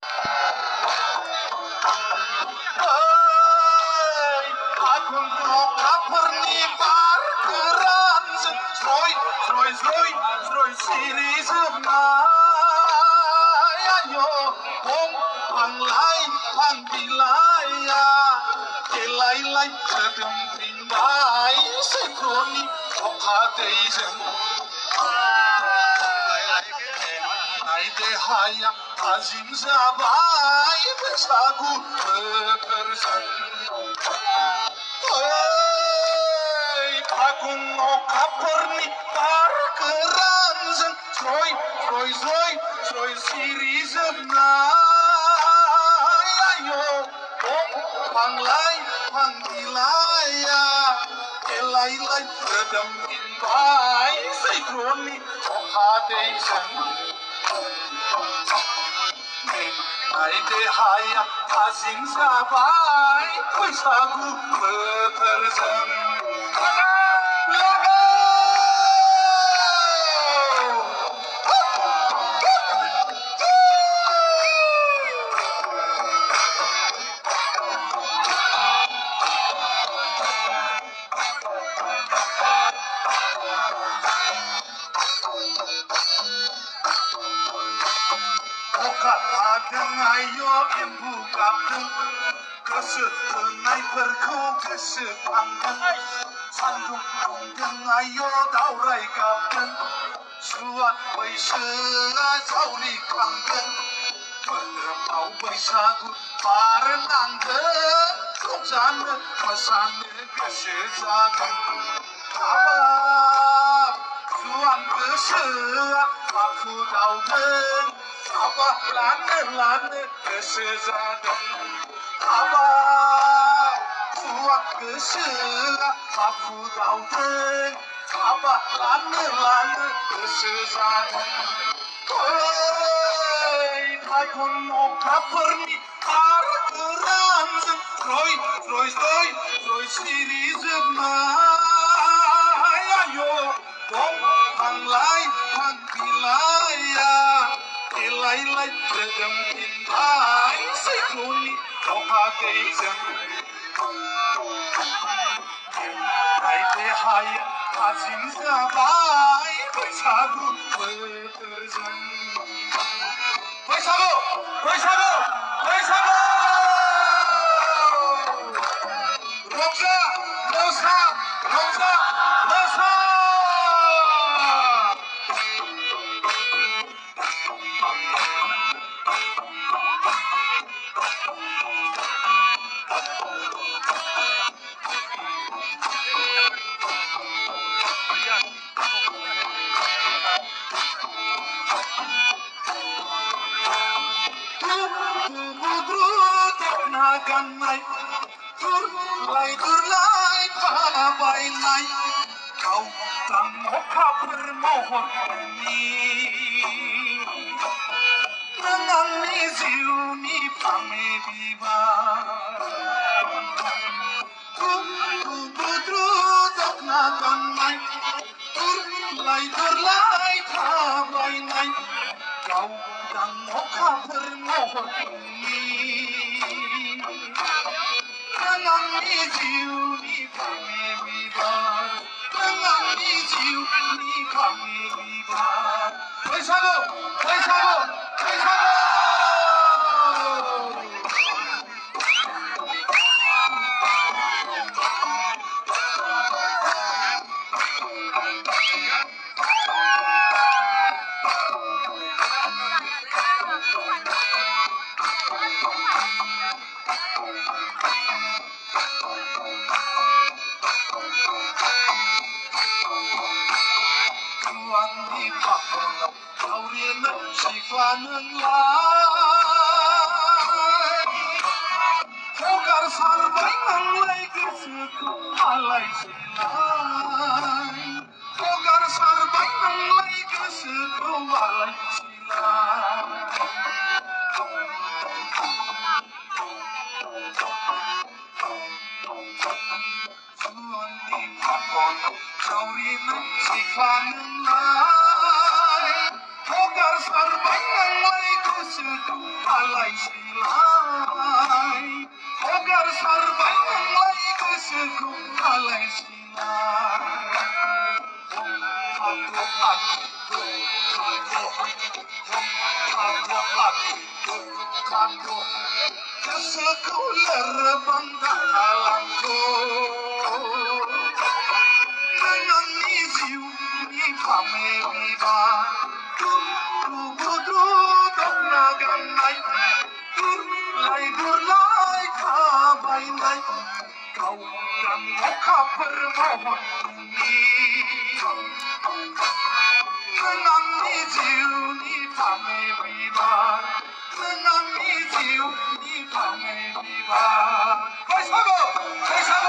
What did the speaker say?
Agung kaperni parkeran sroy siri semai ayo wong panglai pangbilaya kelai sedem pindai sekroni okhateisen Aide haya azim zabai besagu bekersan Agung kaperni parkeran sroy siri semai ayo om panglai pangilaya elai redem inbai sekroni okhadeisen Aide haya azim zabai besagu bekersan Kadang ayo ibu kadang kesetenaiफोरखौ गोसोखांदों सान्दुं दुंदों ayo दावराय गाबदों सुवाद बैसोआ जावलिखांदों मोदोमाव बैसागु बार नांदों रंजानो मोसानो गोसो जादों हाबाब जुवान गोसोआ माखु दावदों Abah lane goso जादों Abah suak gosoa maku दावदों Abah lane goso जादों Agung kaperni parkeran sroy siri semai ayo wong panglai pangbilaya Elai redem intai sekroni okhadeisen Aide haya azim zabai besagu bekerjan Besagu Rongsa Ganai turlai pabainai kau tang moka bermohon ini dengan ziuni pame biba putru takna ganai turlai pabainai kau tang moka bermohon ini Mengangi jiuni kami bibar Mengangi jiuni kami bibar Besagu Siklanen lai Hogar sarbai manglai gosoku alai silai Hogar sarbai manglai gosoku alai silai Juan di pakon saurina siklanen lai Hogar sarbai manglai gosoku आलायसिलाय हगार सारबाय नोंलाय गोसोखौ आलायसिलाय गोसोखौ लोरबां दाखालामखौ नोंनि जिउनि फामे बिबार गुदु दखना गाननाय दुरलाय थाबायनाय गावदां अखाफोर महरनि नोंनि जिउनि फामे बिबार नोंनि जिउनि फामे बिबार बैसागु